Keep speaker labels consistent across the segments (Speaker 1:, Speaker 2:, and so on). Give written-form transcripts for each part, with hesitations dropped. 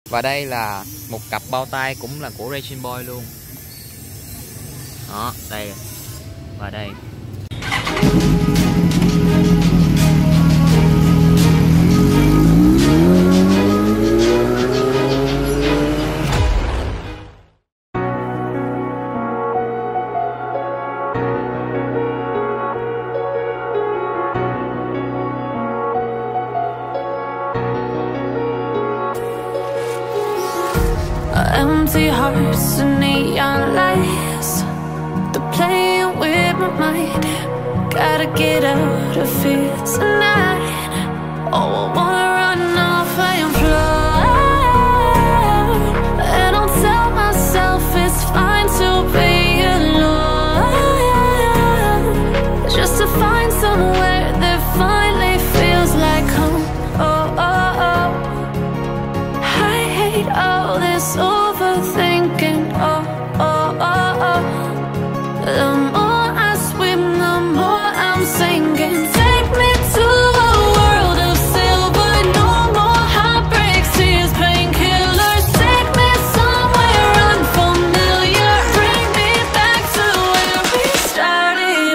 Speaker 1: Và đây là một cặp bao tay cũng là của Racing Boy luôn. Đó, đây. Và đây.
Speaker 2: Empty hearts and neon lights, they're playing with my mind. Gotta get out of here tonight. Oh, I wanna run off and fly. And I'll tell myself it's fine to be alone, just to find somewhere that finally feels like home. Oh, oh, oh. I hate all this overthinking. Oh, oh, oh, oh. The more I swim, the more I'm sinking. Take me to a world of silver. No more heartbreaks, tears, painkillers. Take me somewhere unfamiliar. Bring me back to where we started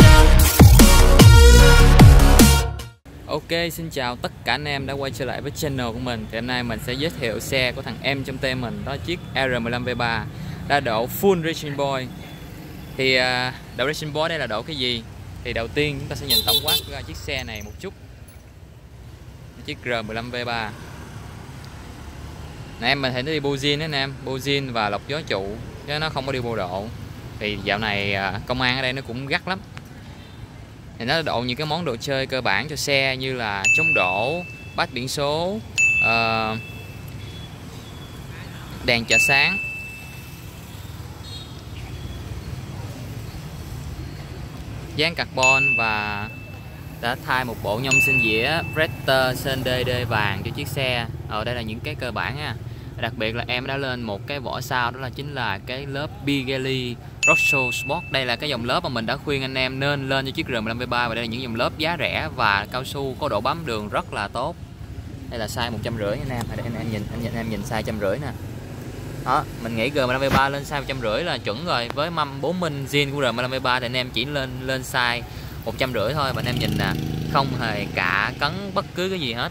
Speaker 2: out.
Speaker 1: Ok, xin chào tất cả anh em đã quay trở lại với channel của mình. Thì hôm nay mình sẽ giới thiệu xe của thằng em trong tay mình, đó là chiếc R15V3 đã độ full Racing Boy. Thì độ Racing Boy đây là độ cái gì? Thì đầu tiên chúng ta sẽ nhìn tổng quát ra chiếc xe này một chút. Chiếc R15V3 này em mình thấy nó đi buzin đó anh em, buzin và lọc gió trụ chứ nó không có đi vô độ. Thì dạo này công an ở đây nó cũng gắt lắm. Thì nó độ những cái món đồ chơi cơ bản cho xe như là chống đổ, bát biển số, đèn chợ sáng. Dán carbon và đã thay một bộ nhôm sinh dĩa Predator CND vàng cho chiếc xe. Ở đây là những cái cơ bản nha. Đặc biệt là em đã lên một cái vỏ sau, đó là chính là cái lớp Pirelli Rosso Sport. Đây là cái dòng lớp mà mình đã khuyên anh em nên lên cho chiếc R15V3, và đây là những dòng lớp giá rẻ và cao su có độ bám đường rất là tốt. Đây là size 150 anh em. Đây anh em nhìn size 150 nè. Đó, mình nghĩ R15V3 lên size 150 là chuẩn rồi. Với mâm 4 minh zin của R15V3 thì anh em chỉ lên size 150 thôi. Và anh em nhìn nè, không hề cả cấn bất cứ cái gì hết.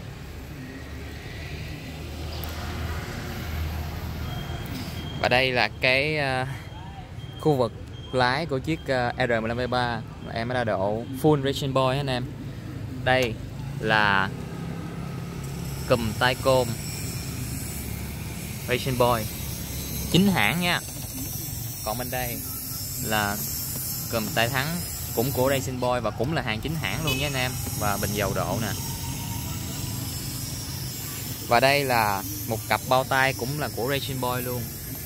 Speaker 1: Và đây là cái khu vực lái của chiếc R15V3 em đã độ full Racing Boy anh em. Đây là cùm tay côn Racing Boy chính hãng nha. Còn bên đây là cùm tay thắng cũng của Racing Boy và cũng là hàng chính hãng luôn nha anh em. Và bình dầu độ nè. Và đây là một cặp bao tay cũng là của Racing Boy luôn.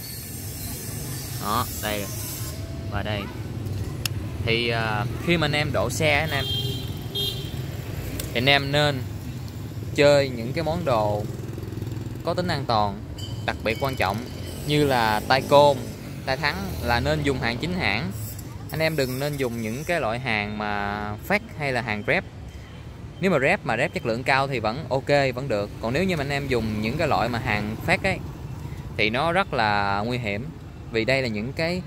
Speaker 1: Đó, đây. Và đây. Thì khi mà anh em đổ xe anh em, thì anh em nên chơi những cái món đồ có tính an toàn, đặc biệt quan trọng như là tay côn, tay thắng là nên dùng hàng chính hãng. Anh em đừng nên dùng những cái loại hàng mà fake hay là hàng rep. Nếu mà rep chất lượng cao thì vẫn ok, vẫn được. Còn nếu như mà anh em dùng những cái loại mà hàng fake ấy thì nó rất là nguy hiểm. Vì đây là những cái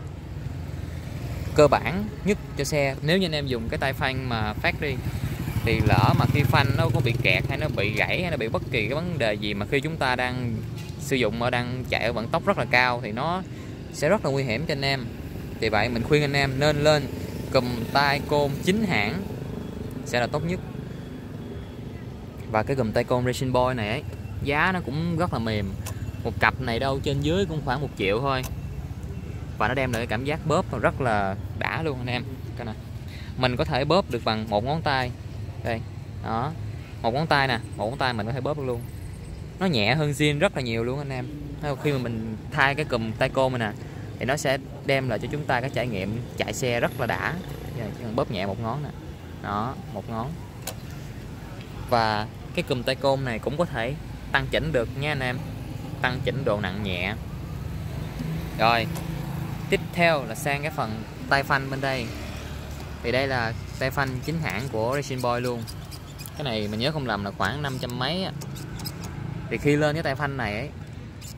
Speaker 1: cơ bản nhất cho xe. Nếu như anh em dùng cái tay phanh mà phát đi thì lỡ mà khi phanh nó có bị kẹt hay nó bị gãy hay nó bị bất kỳ cái vấn đề gì mà khi chúng ta đang sử dụng đang chạy ở vận tốc rất là cao thì nó sẽ rất là nguy hiểm cho anh em. Vì vậy mình khuyên anh em nên lên cùm tay côn chính hãng sẽ là tốt nhất. Và cái cùm tay côn Racing Boy này ấy, giá nó cũng rất là mềm. Một cặp này đâu trên dưới cũng khoảng 1 triệu thôi. Và nó đem lại cái cảm giác bóp rất là đã luôn anh em. Cái này mình có thể bóp được bằng một ngón tay. Đây, đó, một ngón tay nè, một ngón tay mình có thể bóp được luôn. Nó nhẹ hơn zin rất là nhiều luôn anh em. Khi mà mình thay cái cùm tay côn này nè thì nó sẽ đem lại cho chúng ta cái trải nghiệm chạy xe rất là đã. Chỉ cần bóp nhẹ một ngón nè. Đó, một ngón. Và cái cùm tay côn này cũng có thể tăng chỉnh được nha anh em. Tăng chỉnh độ nặng nhẹ. Rồi, tiếp theo là sang cái phần tay phanh bên đây. Thì đây là tay phanh chính hãng của Racing Boy luôn. Cái này mình nhớ không lầm là khoảng 500 mấy á. Thì khi lên cái tay phanh này ấy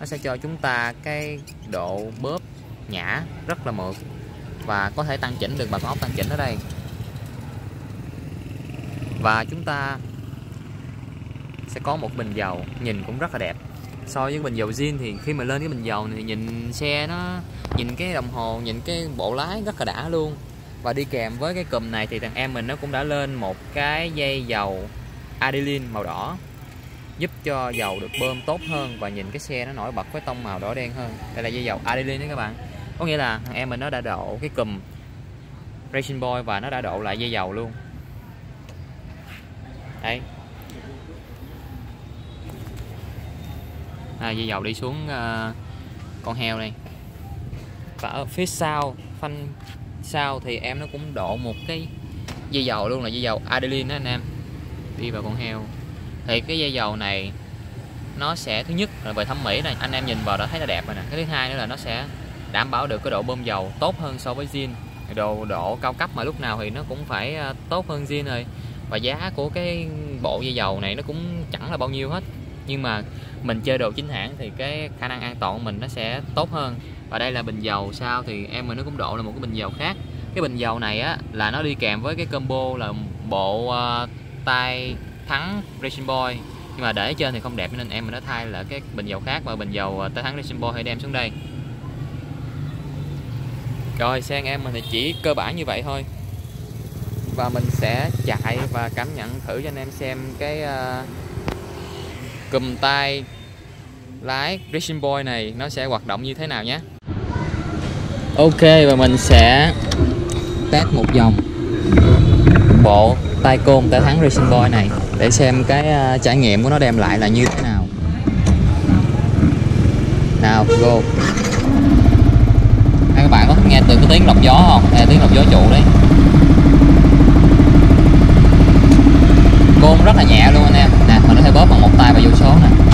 Speaker 1: nó sẽ cho chúng ta cái độ bóp nhả rất là mượt và có thể tăng chỉnh được bằng con ốc tăng chỉnh ở đây. Và chúng ta sẽ có một bình dầu nhìn cũng rất là đẹp. So với bình dầu zin thì khi mà lên cái bình dầu này thì nhìn xe nó, nhìn cái đồng hồ, nhìn cái bộ lái rất là đã luôn. Và đi kèm với cái cùm này thì thằng em mình nó cũng đã lên một cái dây dầu Adilin màu đỏ, giúp cho dầu được bơm tốt hơn và nhìn cái xe nó nổi bật với tông màu đỏ đen hơn. Đây là dây dầu Adilin đấy các bạn. Có nghĩa là thằng em mình nó đã độ cái cùm Racing Boy và nó đã độ lại dây dầu luôn. Đây. Dây dầu đi xuống con heo này. Và ở phía sau, phanh sau thì em nó cũng độ một cái dây dầu luôn, là dây dầu Adilin đó anh em. Đi vào con heo thì cái dây dầu này nó sẽ, thứ nhất là về thẩm mỹ này, anh em nhìn vào đã thấy là đẹp rồi nè. Cái thứ hai nữa là nó sẽ đảm bảo được cái độ bơm dầu tốt hơn so với zin. Độ cao cấp mà lúc nào thì nó cũng phải tốt hơn zin rồi. Và giá của cái bộ dây dầu này nó cũng chẳng là bao nhiêu hết, nhưng mà mình chơi đồ chính hãng thì cái khả năng an toàn của mình nó sẽ tốt hơn. Và đây là bình dầu sau thì em mình nó cũng độ là một cái bình dầu khác. Cái bình dầu này á là nó đi kèm với cái combo là bộ tay thắng Racing Boy, nhưng mà để ở trên thì không đẹp nên em mình nó thay là cái bình dầu khác. Và bình dầu tay thắng Racing Boy hãy đem xuống đây. Rồi xe em mình thì chỉ cơ bản như vậy thôi, và mình sẽ chạy và cảm nhận thử cho anh em xem cái cùm tay lái Racing Boy này nó sẽ hoạt động như thế nào nhé. Ok, và mình sẽ test một vòng bộ tay côn tay thắng Racing Boy này để xem cái trải nghiệm của nó đem lại là như thế nào. Nào, go. Các bạn có nghe từ cái tiếng lọc gió không? Đây là tiếng lọc gió trụ đấy. Côn rất là nhẹ luôn anh em. Nè, mình có thể bóp bằng một tay và vô số nè.